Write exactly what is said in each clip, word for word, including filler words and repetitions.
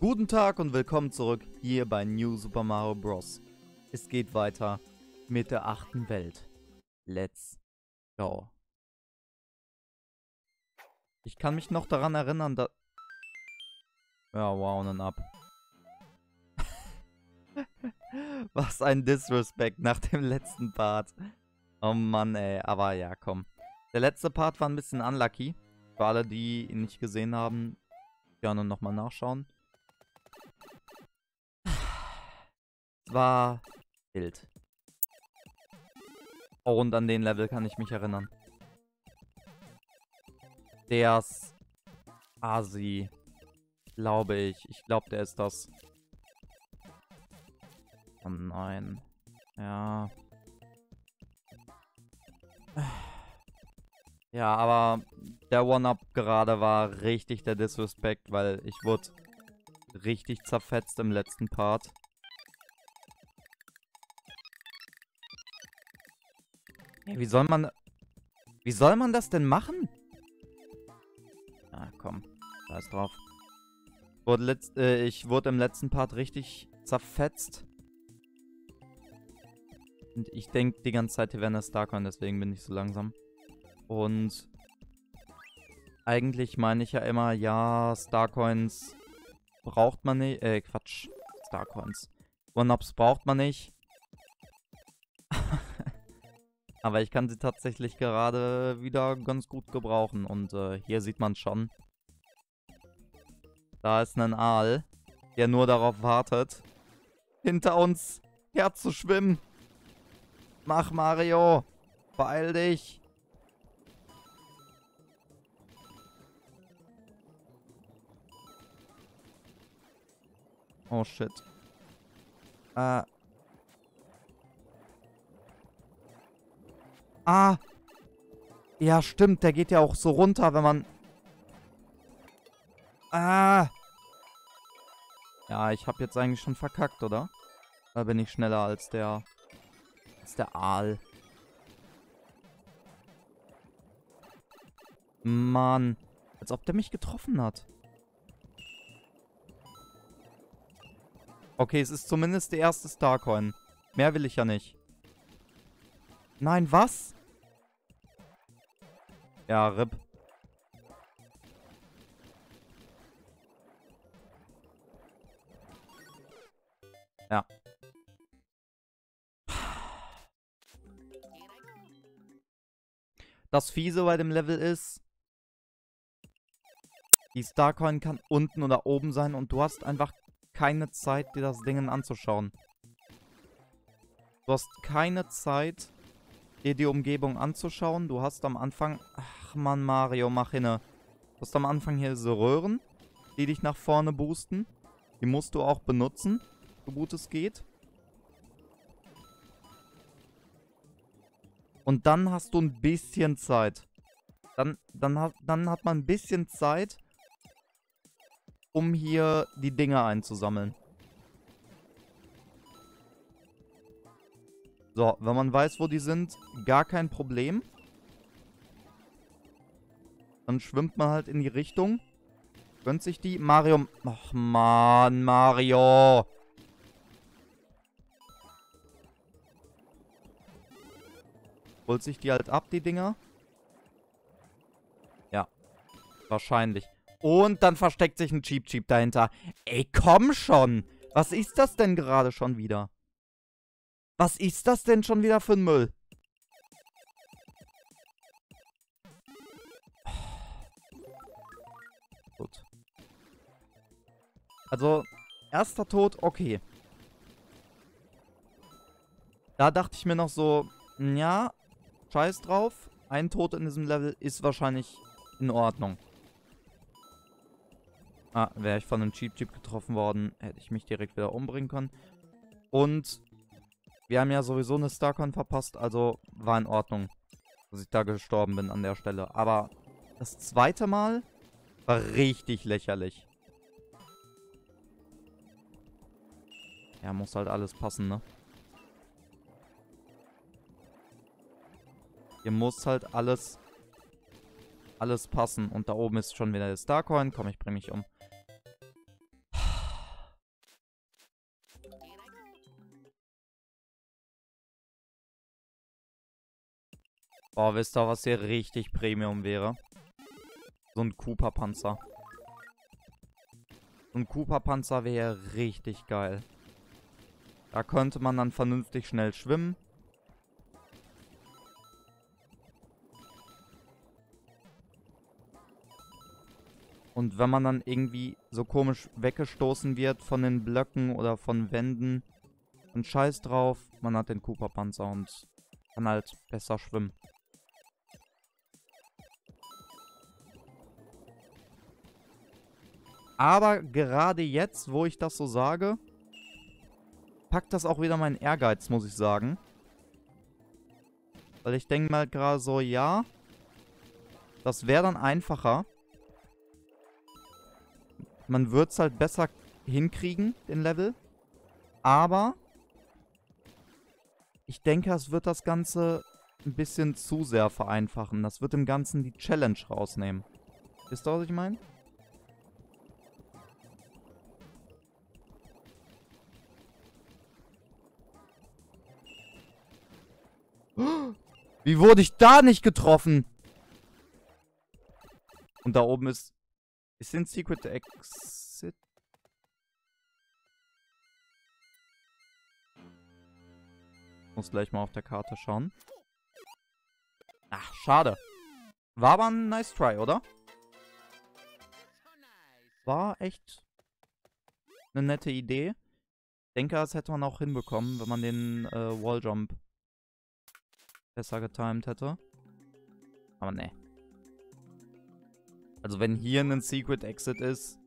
Guten Tag und willkommen zurück hier bei New Super Mario Bros. Es geht weiter mit der achten Welt. Let's go. Ich kann mich noch daran erinnern, dass... Ja, wow, und ab. Was ein Disrespect nach dem letzten Part. Oh Mann, ey. Aber ja, komm. Der letzte Part war ein bisschen unlucky. Für alle, die ihn nicht gesehen haben, gerne nochmal nachschauen. Es war wild. Oh, und an den Level kann ich mich erinnern. Der ist Asi. Glaube ich. Ich glaube, der ist das. Oh nein. Ja. Ja, aber der One-Up gerade war richtig der Disrespect, weil ich wurde richtig zerfetzt im letzten Part. Hey, wie soll man... Wie soll man das denn machen? Ah, komm. Scheiß drauf. Wurde letzt, äh, ich wurde im letzten Part richtig zerfetzt. Und ich denke die ganze Zeit, hier wäre eine Starcoin, deswegen bin ich so langsam. Und eigentlich meine ich ja immer, ja, Starcoins braucht man nicht. Äh, Quatsch. Starcoins. One-Ups braucht man nicht. Aber ich kann sie tatsächlich gerade wieder ganz gut gebrauchen. Und äh, hier sieht man schon. Da ist ein Aal, der nur darauf wartet, hinter uns herzuschwimmen. Mach, Mario. Beeil dich. Oh, shit. Äh. Ah. Ja, stimmt. Der geht ja auch so runter, wenn man... Ah. Ja, ich habe jetzt eigentlich schon verkackt, oder? Da bin ich schneller als der... als der Aal. Mann. Als ob der mich getroffen hat. Okay, es ist zumindest die erste Starcoin. Mehr will ich ja nicht. Nein, was? Ja, R I P. Ja. Das Fiese bei dem Level ist, die Starcoin kann unten oder oben sein und du hast einfach keine Zeit, dir das Ding anzuschauen. Du hast keine Zeit, dir die Umgebung anzuschauen. Du hast am Anfang... Ach man, Mario, mach hinne. Du hast am Anfang hier so Röhren, die dich nach vorne boosten. Die musst du auch benutzen, so gut es geht. Und dann hast du ein bisschen Zeit. Dann, dann, hat, dann hat man ein bisschen Zeit, um hier die Dinger einzusammeln. So, wenn man weiß, wo die sind, gar kein Problem. Dann schwimmt man halt in die Richtung. Gönnt sich die. Mario... Ach, Mann, Mario. Holt sich die halt ab, die Dinger. Ja. Wahrscheinlich. Und dann versteckt sich ein Cheep Cheep dahinter. Ey, komm schon. Was ist das denn gerade schon wieder? Was ist das denn schon wieder für ein Müll? Gut. Also, erster Tod, okay. Da dachte ich mir noch so, ja, scheiß drauf. Ein Tod in diesem Level ist wahrscheinlich in Ordnung. Ah, wäre ich von einem Cheep Cheep getroffen worden, hätte ich mich direkt wieder umbringen können. Und wir haben ja sowieso eine Starcoin verpasst, also war in Ordnung, dass ich da gestorben bin an der Stelle. Aber das zweite Mal war richtig lächerlich. Ja, muss halt alles passen, ne? Hier muss halt alles, alles passen. Und da oben ist schon wieder der Starcoin. Komm, ich bring mich um. Oh, wisst ihr, was hier richtig Premium wäre? So ein Koopa-Panzer. So ein Koopa-Panzer wäre richtig geil. Da könnte man dann vernünftig schnell schwimmen. Und wenn man dann irgendwie so komisch weggestoßen wird von den Blöcken oder von Wänden, dann scheiß drauf, man hat den Koopa-Panzer und kann halt besser schwimmen. Aber gerade jetzt, wo ich das so sage, packt das auch wieder meinen Ehrgeiz, muss ich sagen. Weil ich denke mal gerade so, ja, das wäre dann einfacher. Man würde es halt besser hinkriegen, den Level. Aber ich denke, es wird das Ganze ein bisschen zu sehr vereinfachen. Das wird dem Ganzen die Challenge rausnehmen. Wisst ihr, was ich meine? Wie wurde ich da nicht getroffen? Und da oben ist... Ist ein Secret Exit? Muss gleich mal auf der Karte schauen. Ach, schade. War aber ein nice try, oder? War echt eine nette Idee. Ich denke, das hätte man auch hinbekommen, wenn man den äh, Walljump besser getimed hätte. Aber ne. Also wenn hier ein Secret Exit ist,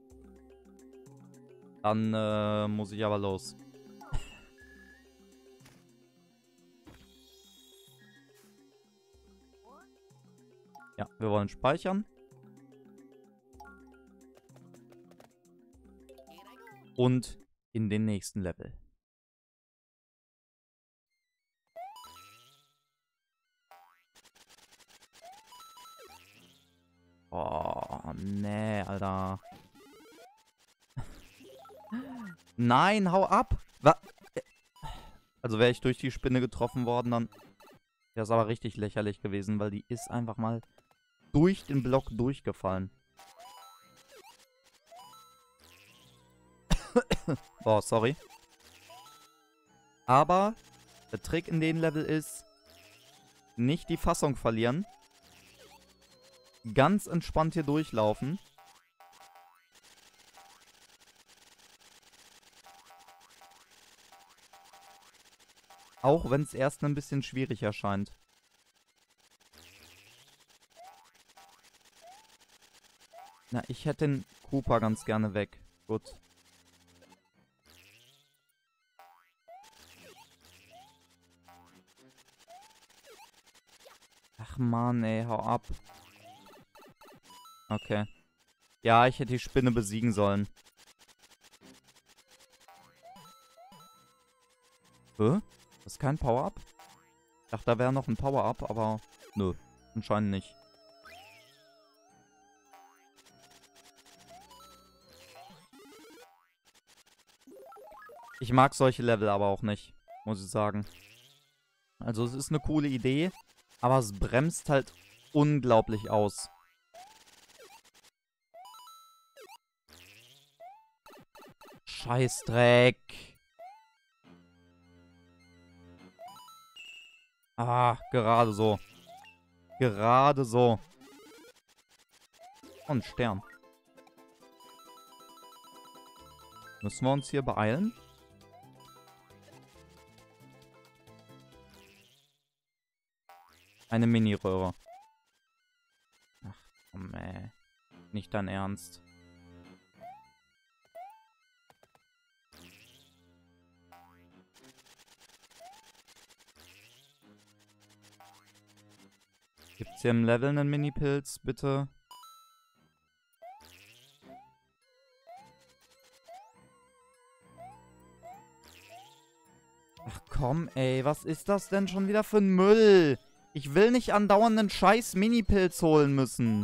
dann äh, muss ich aber los. Ja, wir wollen speichern. Und in den nächsten Level. Oh, nee, Alter. Nein, hau ab! Wa also wäre ich durch die Spinne getroffen worden, dann wäre es aber richtig lächerlich gewesen, weil die ist einfach mal durch den Block durchgefallen. Boah, sorry. Aber der Trick in dem Level ist, nicht die Fassung verlieren. Ganz entspannt hier durchlaufen. Auch wenn es erst ein bisschen schwierig erscheint. Na, ich hätte den Koopa ganz gerne weg. Gut. Ach man, ey, hau ab. Okay. Ja, ich hätte die Spinne besiegen sollen. Hä? Das ist kein Power-Up? Ich dachte, da wäre noch ein Power-Up, aber nö, anscheinend nicht. Ich mag solche Level aber auch nicht, muss ich sagen. Also es ist eine coole Idee, aber es bremst halt unglaublich aus. Scheißdreck. Ah, gerade so. Gerade so. Und Stern. Müssen wir uns hier beeilen? Eine Mini-Röhre. Ach, komm, ey. Nicht dein Ernst. Gibt's hier im Level einen Mini-Pilz, bitte? Ach komm, ey, was ist das denn schon wieder für ein Müll? Ich will nicht andauernd einen scheiß Mini-Pilz holen müssen.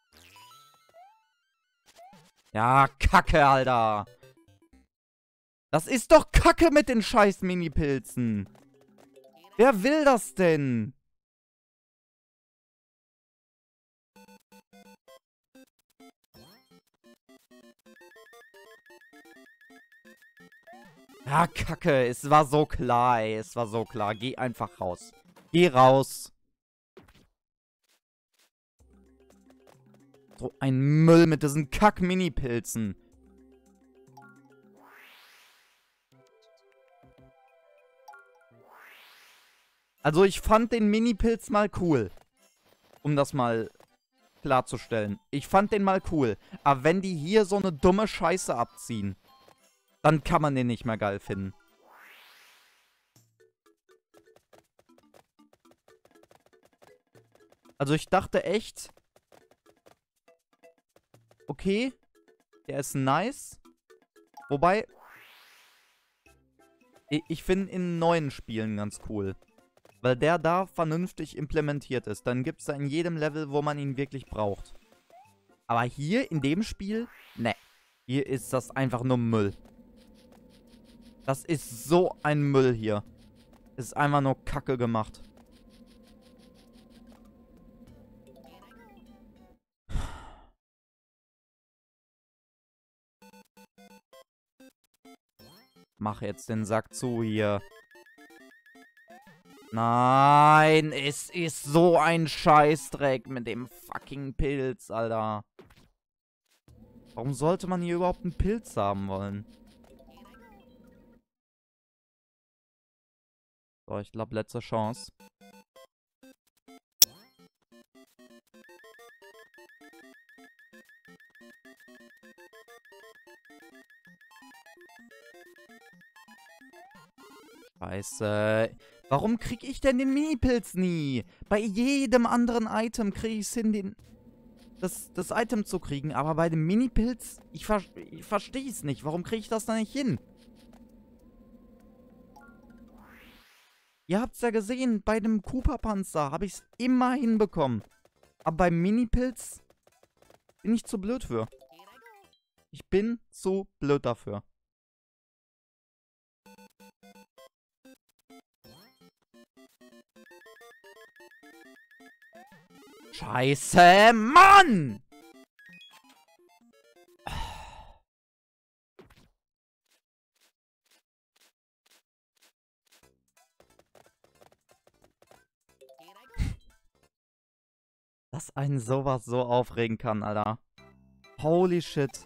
Ja, Kacke, Alter. Das ist doch Kacke mit den scheiß Mini-Pilzen. Wer will das denn? Ah, Kacke. Es war so klar, ey. Es war so klar. Geh einfach raus. Geh raus. So ein Müll mit diesen Kack-Mini-Pilzen. Also ich fand den Mini-Pilz mal cool. Um das mal klarzustellen. Ich fand den mal cool. Aber wenn die hier so eine dumme Scheiße abziehen, dann kann man den nicht mehr geil finden. Also ich dachte echt, okay, der ist nice. Wobei, ich, ich finde in neuen Spielen ganz cool. Weil der da vernünftig implementiert ist. Dann gibt es da in jedem Level, wo man ihn wirklich braucht. Aber hier in dem Spiel, ne. Hier ist das einfach nur Müll. Das ist so ein Müll hier. Ist einfach nur Kacke gemacht. Mach jetzt den Sack zu hier. Nein, es ist so ein Scheißdreck mit dem fucking Pilz, Alter. Warum sollte man hier überhaupt einen Pilz haben wollen? So, ich glaube, letzte Chance. Scheiße. Warum krieg ich denn den Mini-Pilz nie? Bei jedem anderen Item kriege ich es hin, den, das, das Item zu kriegen. Aber bei dem Mini-Pilz, ich, ver ich verstehe es nicht. Warum kriege ich das da nicht hin? Ihr habt es ja gesehen, bei dem Cooper-Panzer habe ich es immer hinbekommen. Aber beim Mini-Pilz bin ich zu blöd für. Ich bin zu blöd dafür. Scheiße, Mann! Dass einen sowas so aufregen kann, Alter. Holy shit.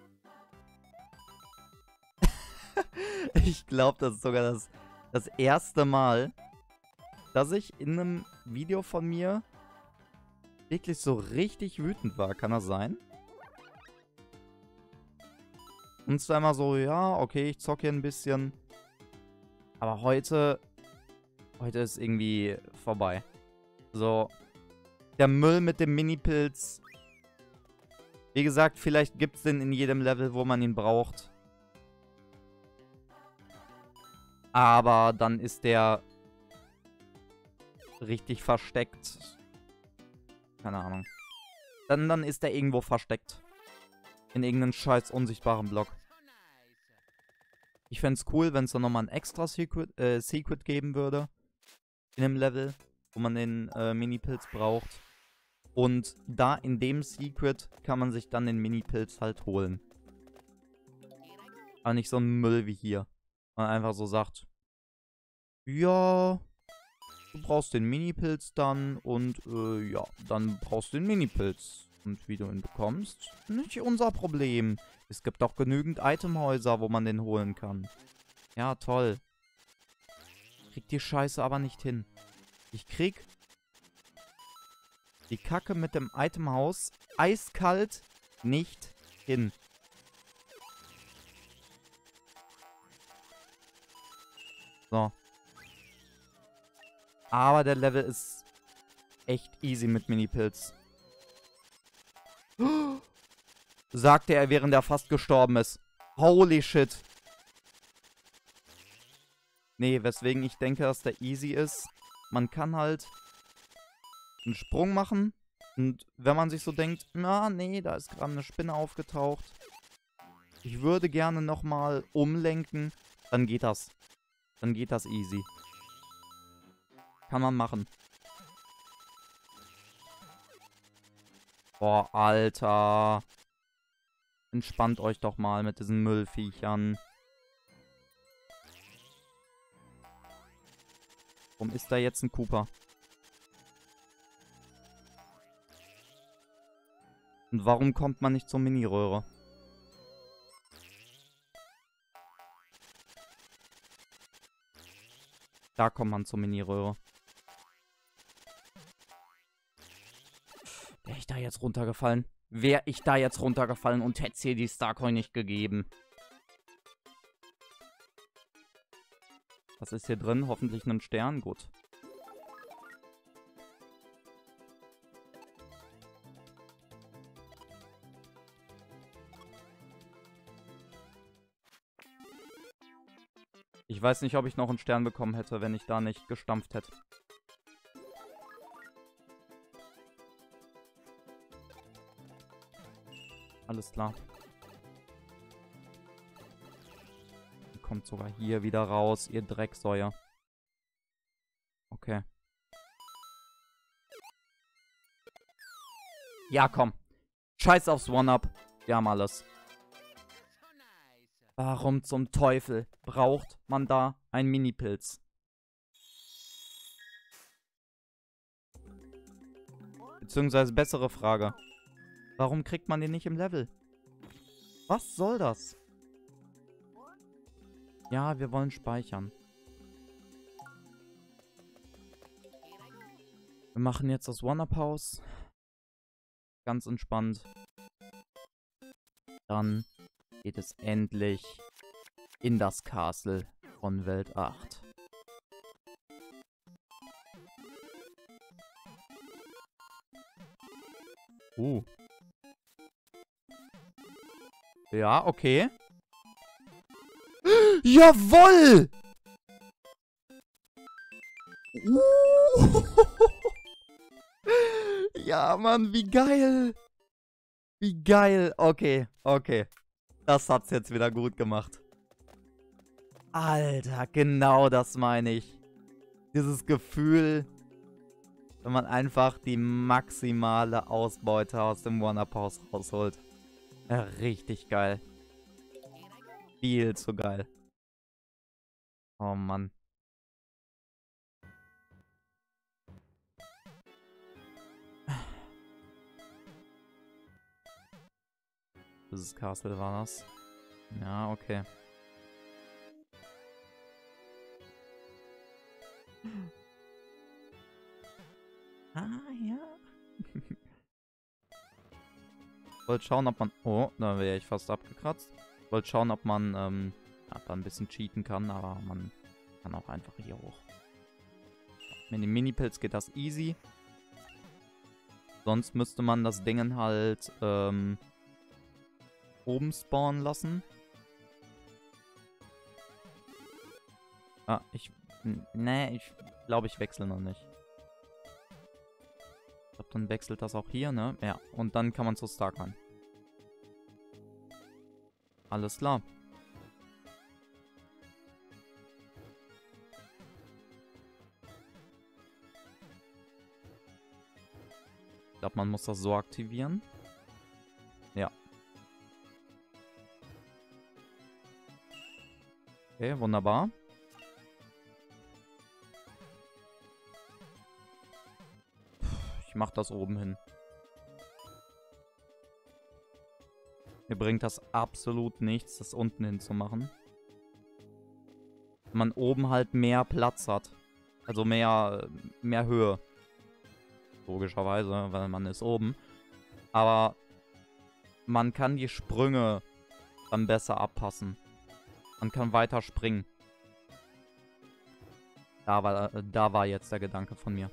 Ich glaube, das ist sogar das, das erste Mal, dass ich in einem Video von mir wirklich so richtig wütend war. Kann das sein? Und zwar immer so, ja, okay, ich zocke hier ein bisschen. Aber heute, heute ist irgendwie vorbei. So, der Müll mit dem Mini-Pilz. Wie gesagt, vielleicht gibt es den in jedem Level, wo man ihn braucht. Aber dann ist der richtig versteckt. Keine Ahnung. Dann, dann ist der irgendwo versteckt. In irgendeinem scheiß unsichtbaren Block. Ich fände es cool, wenn es dann nochmal ein extra Secret, äh, Secret geben würde. In einem Level, wo man den äh, Mini-Pilz braucht. Und da in dem Secret kann man sich dann den Mini-Pilz halt holen. Aber nicht so ein Müll wie hier. Man einfach so sagt, ja, du brauchst den Mini-Pilz dann und äh, ja, dann brauchst du den Mini-Pilz. Und wie du ihn bekommst, nicht unser Problem. Es gibt auch genügend Itemhäuser, wo man den holen kann. Ja, toll. Ich krieg die Scheiße aber nicht hin. Ich krieg die Kacke mit dem Itemhaus eiskalt nicht hin. So. Aber der Level ist echt easy mit Mini-Pilz. Sagte er, während er fast gestorben ist. Holy shit. Nee, weswegen ich denke, dass der easy ist. Man kann halt einen Sprung machen. Und wenn man sich so denkt, na, nee, da ist gerade eine Spinne aufgetaucht. Ich würde gerne nochmal umlenken. Dann geht das. Dann geht das easy. Kann man machen. Boah, Alter. Entspannt euch doch mal mit diesen Müllviechern. Warum ist da jetzt ein Cooper? Und warum kommt man nicht zur Mini-Röhre? Da kommt man zur Mini-Röhre. Wäre ich da jetzt runtergefallen? Wäre ich da jetzt runtergefallen und hätte es hier die Starcoin nicht gegeben? Was ist hier drin? Hoffentlich ein Stern. Gut. Ich weiß nicht, ob ich noch einen Stern bekommen hätte, wenn ich da nicht gestampft hätte. Alles klar. Die kommt sogar hier wieder raus, ihr Drecksäuer. Okay. Ja, komm. Scheiß aufs One-Up. Wir haben alles. Warum zum Teufel braucht man da einen Mini-Pilz? Beziehungsweise bessere Frage. Warum kriegt man den nicht im Level? Was soll das? Ja, wir wollen speichern. Wir machen jetzt das One-Up-Haus. Ganz entspannt. Dann geht es endlich in das Castle von Welt acht. Uh. Ja, okay. Jawoll! Uh. Ja, Mann, wie geil. Wie geil. Okay, okay. Das hat's jetzt wieder gut gemacht. Alter, genau das meine ich. Dieses Gefühl, wenn man einfach die maximale Ausbeute aus dem One-Up-Haus rausholt. Ja, richtig geil. Viel zu geil. Oh Mann. Dieses Castle war das. Ja, okay. Ah, ja. Wollte schauen, ob man... Oh, da wäre ich fast abgekratzt. Wollte schauen, ob man ähm, ja, da ein bisschen cheaten kann, aber man kann auch einfach hier hoch. Mit dem Mini-Pilz geht das easy. Sonst müsste man das Ding halt ähm, oben spawnen lassen. Ah, ich... Nee, ich glaube, ich wechsle noch nicht. Ich glaube, dann wechselt das auch hier, ne? Ja, und dann kann man zu Starcoin. Alles klar. Ich glaube, man muss das so aktivieren. Ja. Okay, wunderbar. Ich mach das oben hin. Mir bringt das absolut nichts, das unten hin zu machen. Wenn man oben halt mehr Platz hat. Also mehr, mehr Höhe. Logischerweise, weil man ist oben. Aber man kann die Sprünge dann besser abpassen. Man kann weiter springen. Da war, da war jetzt der Gedanke von mir.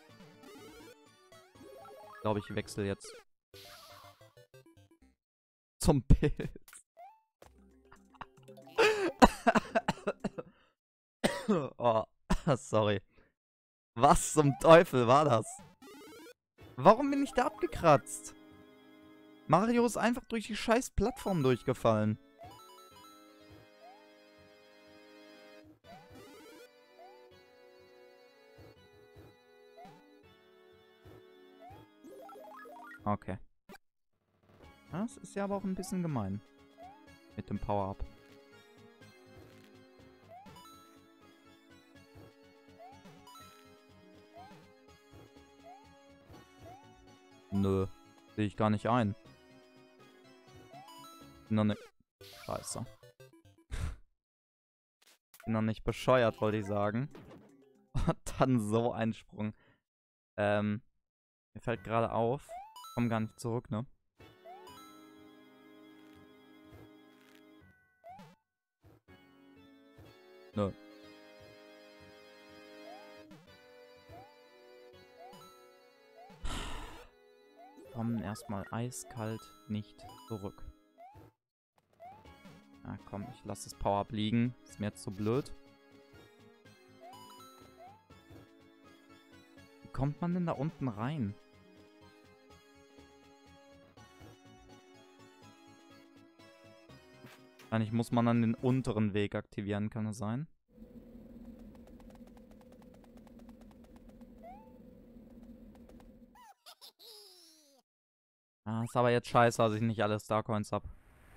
Ich glaube, ich wechsle jetzt zum Pilz. Oh, sorry. Was zum Teufel war das? Warum bin ich da abgekratzt? Mario ist einfach durch die scheiß Plattform durchgefallen. Okay. Das ist ja aber auch ein bisschen gemein. Mit dem Power-Up. Nö. Sehe ich gar nicht ein. Bin noch nicht... Scheiße. Bin noch nicht bescheuert, wollte ich sagen. Und dann so ein Sprung. Ähm... Mir fällt gerade auf. Komm gar nicht zurück, ne? Nö. Kommen erstmal eiskalt nicht zurück. Na komm, ich lasse das Power-Up liegen. Ist mir jetzt zu blöd. Wie kommt man denn da unten rein? Wahrscheinlich muss man dann den unteren Weg aktivieren, kann es sein? Ah, ist aber jetzt scheiße, dass ich nicht alle Starcoins habe.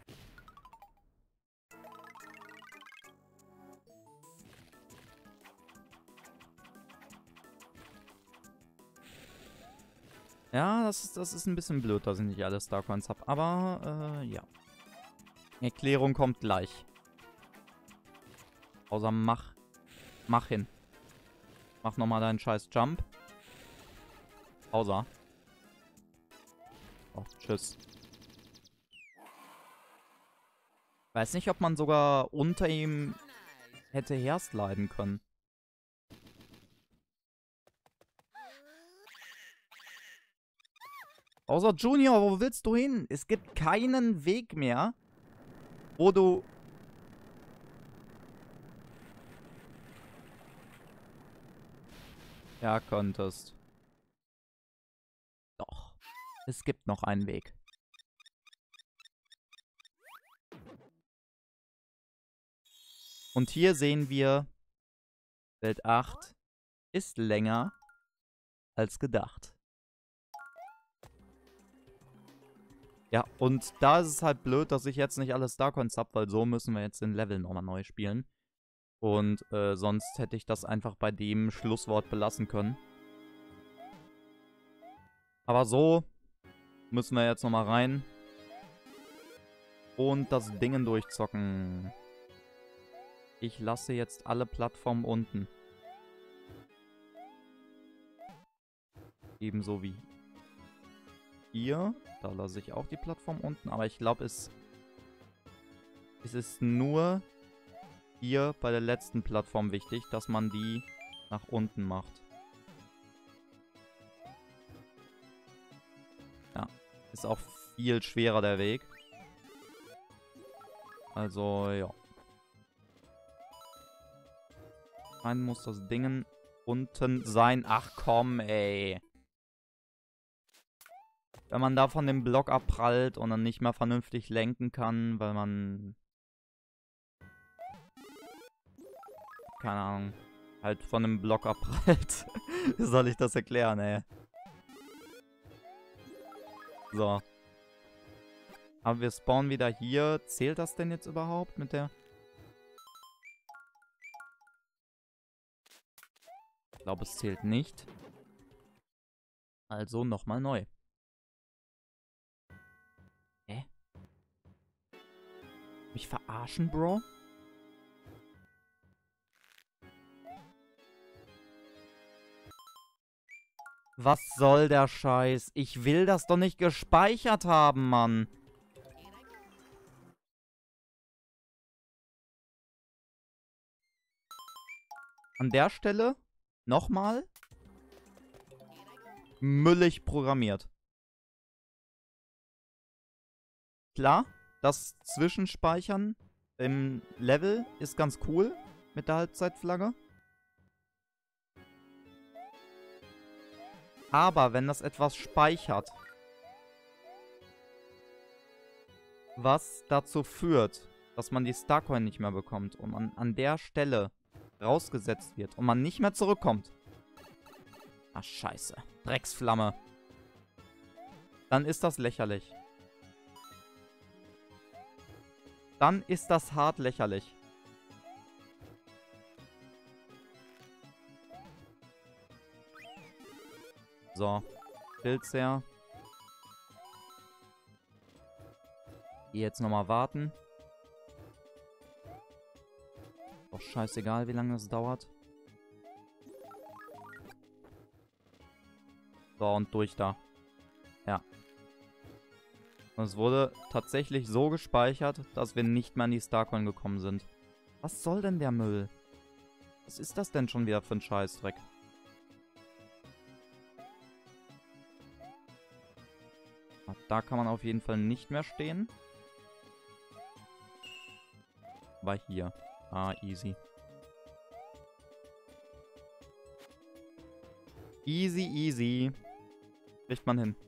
Ja, das ist, das ist ein bisschen blöd, dass ich nicht alle Starcoins habe. Aber, äh, ja. Erklärung kommt gleich. Außer mach. Mach hin. Mach nochmal deinen scheiß Jump. Außer. Oh, tschüss. Weiß nicht, ob man sogar unter ihm hätte hersliden können. Außer Junior, wo willst du hin? Es gibt keinen Weg mehr, wo du... Ja, könntest. Doch. Es gibt noch einen Weg. Und hier sehen wir, Welt acht ist länger als gedacht. Ja, und da ist es halt blöd, dass ich jetzt nicht alle Starcoins habe, weil so müssen wir jetzt den Level nochmal neu spielen. Und äh, sonst hätte ich das einfach bei dem Schlusswort belassen können. Aber so müssen wir jetzt nochmal rein. Und das Dingen durchzocken. Ich lasse jetzt alle Plattformen unten. Ebenso wie hier. Da lasse ich auch die Plattform unten. Aber ich glaube, es, es ist nur hier bei der letzten Plattform wichtig, dass man die nach unten macht. Ja, ist auch viel schwerer der Weg. Also, ja. Rein muss das Ding unten sein. Ach komm, ey. Wenn man da von dem Block abprallt und dann nicht mehr vernünftig lenken kann, weil man... Keine Ahnung. Halt von dem Block abprallt. Wie soll ich das erklären, ey? So. Aber wir spawnen wieder hier. Zählt das denn jetzt überhaupt mit der... Ich glaube, es zählt nicht. Also nochmal neu. Hä? Mich verarschen, Bro? Was soll der Scheiß? Ich will das doch nicht gespeichert haben, Mann. An der Stelle nochmal müllig programmiert. Klar, das Zwischenspeichern im Level ist ganz cool mit der Halbzeitflagge. Aber wenn das etwas speichert, was dazu führt, dass man die Starcoin nicht mehr bekommt und man an der Stelle rausgesetzt wird und man nicht mehr zurückkommt. Ach, scheiße. Drecksflamme. dann ist das lächerlich. Dann ist das hart lächerlich. So. Pilz her. Jetzt nochmal warten. Doch scheißegal, wie lange das dauert. So, und durch da. Ja. Und es wurde tatsächlich so gespeichert, dass wir nicht mehr an die Starcoin gekommen sind. Was soll denn der Müll? Was ist das denn schon wieder für ein Scheißdreck? Da kann man auf jeden Fall nicht mehr stehen. War hier. Ah, easy. Easy, easy. Kriegt man hin.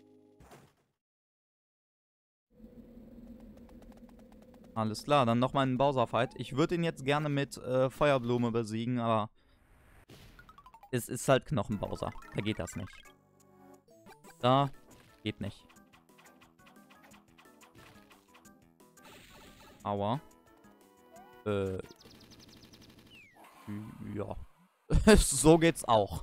Alles klar, dann nochmal einen Bowser-Fight. Ich würde ihn jetzt gerne mit äh, Feuerblume besiegen, aber es ist halt Knochenbowser. Da geht das nicht. Da geht nicht. Aua. Äh. Ja. So geht's auch.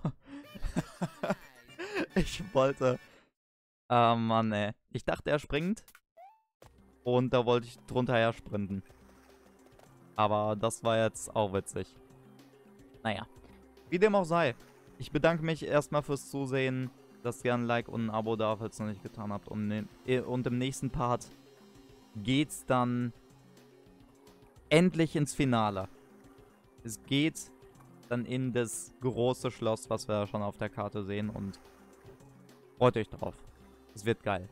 Ich wollte... Ah, Mann, ey. Ich dachte, er springt. Und da wollte ich drunter her sprinten. Aber das war jetzt auch witzig. Naja. Wie dem auch sei. Ich bedanke mich erstmal fürs Zusehen. Lasst gerne ein Like und ein Abo da, falls ihr es noch nicht getan habt. Und, und im nächsten Part geht's dann endlich ins Finale. Es geht dann in das große Schloss, was wir schon auf der Karte sehen. Und freut euch drauf. Es wird geil.